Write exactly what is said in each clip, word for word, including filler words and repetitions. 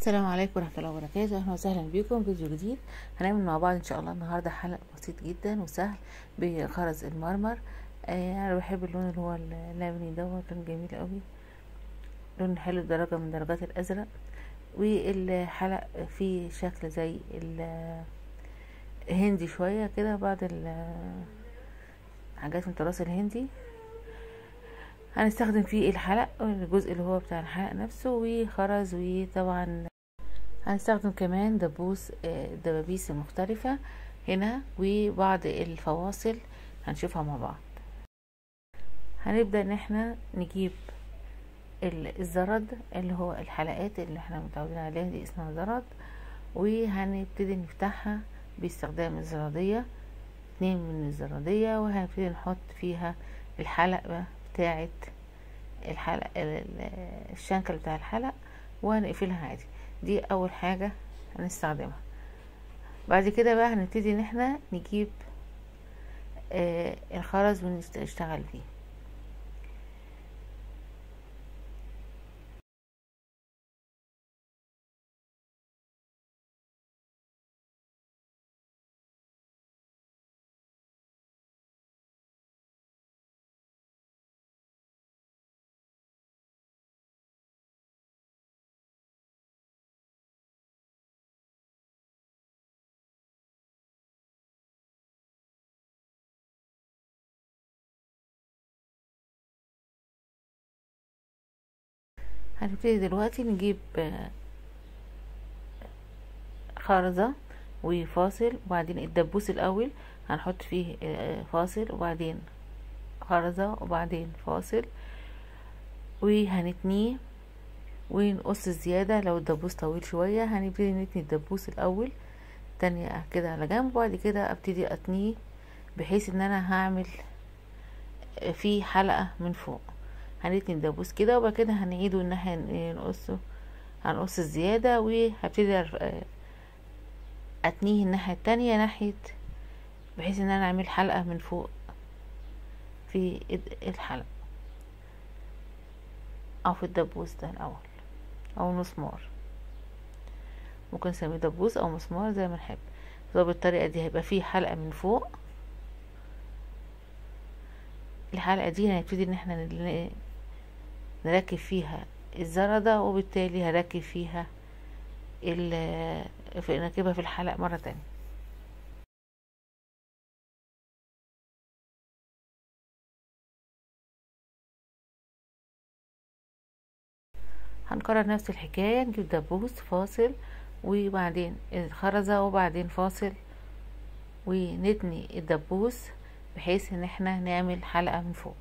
السلام عليكم ورحمة الله وبركاته. اهلا وسهلا بكم فيديو جديد. هنعمل مع بعض ان شاء الله النهارده حلق بسيط جدا وسهل بخرز المرمر. آه انا بحب اللون اللي هو اللبني دوت، لون جميل قوي، لون حلو، درجة من درجات الازرق. والحلق فيه شكل زي الهندي شوية كده، بعض الحاجات من التراث الهندي. هنستخدم فيه الحلق، الجزء اللي هو بتاع الحلق نفسه، وخرز، وطبعا هنستخدم كمان دبوس دبابيس مختلفة هنا، وبعض الفواصل هنشوفها مع بعض. هنبدأ ان احنا نجيب الزرد اللي هو الحلقات اللي احنا متعودين عليها، دي اسمها زرد، وهنبتدي نفتحها باستخدام الزرادية، اتنين من الزرادية، وهنبتدي نحط فيها الحلقة بتاعة الحلق، الشنكل بتاع الحلق، وهنقفلها عادي. دي اول حاجة هنستخدمها. بعد كده بقى هنبتدي ان احنا نجيب آه الخرز ونشتغل فيه. هنبتدي دلوقتي نجيب آه خرزة وفاصل، وبعدين الدبوس الاول هنحط فيه آه فاصل، وبعدين خرزة، وبعدين فاصل، وهنتنيه ونقص الزيادة. لو الدبوس طويل شوية هنبتدي نتني الدبوس الاول تانية كده على جنب، وبعد كده ابتدي اتنيه بحيث ان انا هعمل فيه حلقة من فوق. هنتني الدبوس كده، وبعد كده هنعيده ان احنا نقصه، هنقص الزيادة، وهبتدي اتنيه الناحية التانية ناحية، بحيث ان انا اعمل حلقة من فوق في الحلقة او في الدبوس ده الاول، او مسمار، ممكن نسميه دبوس او مسمار زي ما نحب. فبالطريقة دي هيبقى فيه حلقة من فوق. الحلقة دي هنبتدي ان احنا نركب فيها الزردة، وبالتالي هركب فيها نركبها في الحلق مرة تانية. هنكرر نفس الحكاية، نجيب دبوس فاصل، وبعدين الخرزة، وبعدين فاصل، ونتني الدبوس بحيث ان احنا نعمل حلقة من فوق.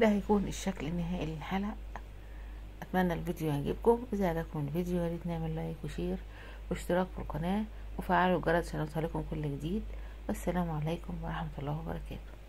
ده هيكون الشكل النهائي للحلق. اتمنى الفيديو يعجبكم. اذا عجبكم الفيديو يا ريت نعمل لايك وشير واشتراك في القناه وفعلوا الجرس عشان يوصلكم كل جديد. والسلام عليكم ورحمه الله وبركاته.